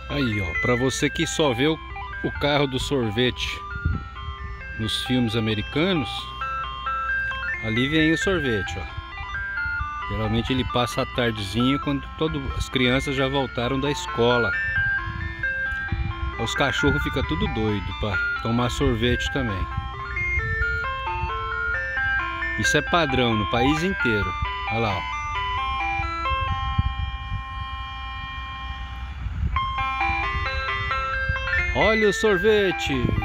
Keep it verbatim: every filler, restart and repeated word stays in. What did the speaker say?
Aí, ó, pra você que só vê o, o carro do sorvete nos filmes americanos, ali vem o sorvete, ó. Geralmente ele passa a tardezinha quando todas as crianças já voltaram da escola. Os cachorros ficam tudo doido para tomar sorvete também. Isso é padrão no país inteiro. Olha lá, ó. Olha o sorvete!